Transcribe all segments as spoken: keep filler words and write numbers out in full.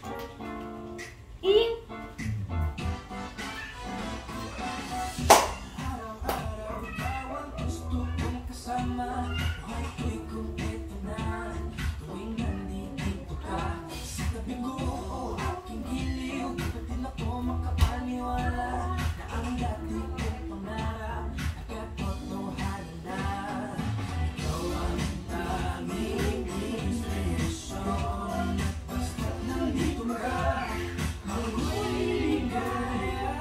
In. Araw-araw ikaw ang gusto kong kasama. Buhay ko'y kumpleto na tuwing nandito ka sa tabi ko. Aking giliw, di din ako makapaniwala na ang dati kong pangarap nagkatotohanan na. Ikaw ang tanging inspirasyon at basta't nandito ka, ako'y ligaya.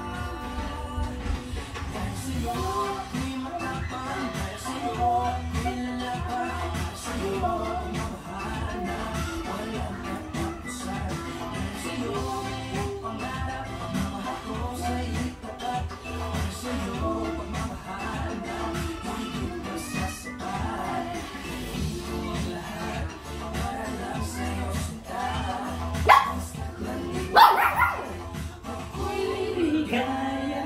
Dahil sa'yo ako'y matapang, dahil sa'yo ako'y lalaban, dahil sa'yo pumamahal na walang katapusan. Dahil sa'yo ang pangarap, pagmamahal ko sa'yo'y tapat. Dahil sa'yo pagmamahal na higit pa sa sapat. Gawin ko ang lahat para lang sa'yo sinta. Basta't nandito ka, ako'y liligaya.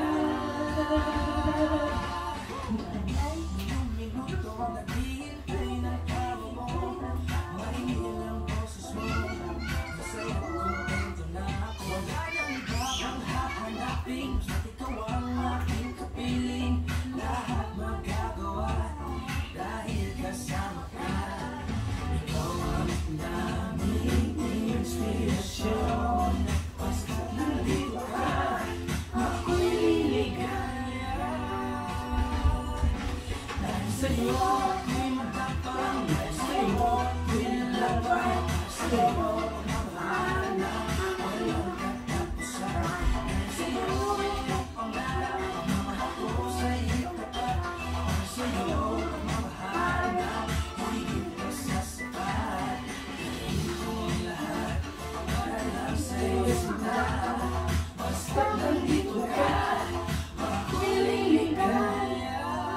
Ilang minuto ang naghihintay ng tawa mo. Marihil ang boses mo, masaya kontento na ako. Wala nang iba ang hahanapin, basta't ikaw ang aking kapiling. Lahat magagawa dahil kasama ka. Ikaw ang daming inspirasyon at basta't nandito ka, ako'y liligaya. Dahil sa'yo ako'y matapang, dahil sa'yo ako'y lalaban, dahil sa'yo pagmamahal na walang katapusan. Dahil sa'yo ang pangarap, pagmamahal ko sa'yo'y tapat. Dahil sa'yo pagmamahal na higit pa sa sapat. Gawin ko ang lahat para lang sa'yo sinta. Basta't nandito ka, ako'y liligaya.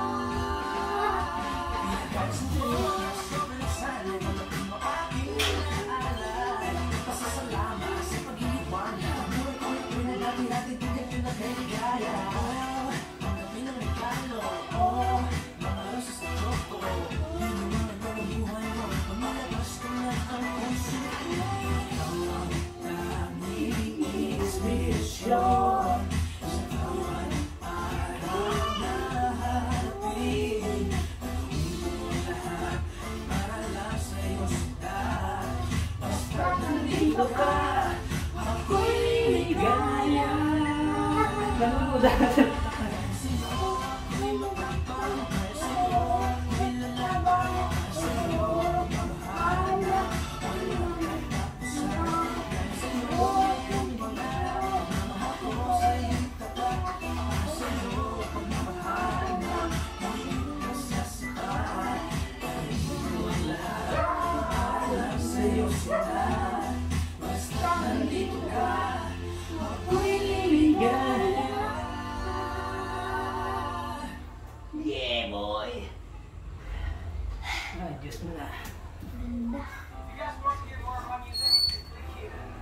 Dahil sa'yo sobrang sanay, malapit mo aking inaalay. Pasasalamat sa pag-iiwanan, buhay ko'y pinag-dati-dati, bigyan ko na kay ligaya. Oh, tanggapin ang regalo, oh, mga roses na choco. Di naman nagawang buhay mo, pamalabas ko na ang puso ko. Ikaw ang tanging inspirasyon sa bawat araw na haharapin. Gawin ko ang lahat para lang sa'yo sinta. Basta't nandito ka, ako'y liligaya. Ganun mo dati. Dahil sa'yo ako'y matapang, dahil sa'yo ako'y lalaban, dahil sa'yo pagmamahal na walang katapusan. Dahil sa'yo ang pangarap, pagmamahal ko sa'yo'y tapat. Dahil sa'yo pagmamahal na higit pa sa sapat. Gawin ko ang lahat para lang sa'yo sinta. Basta't nandito ka, ako'y liligaya. Yeah, boy! Ay, Diyos mo na. You guys want to get more of my music?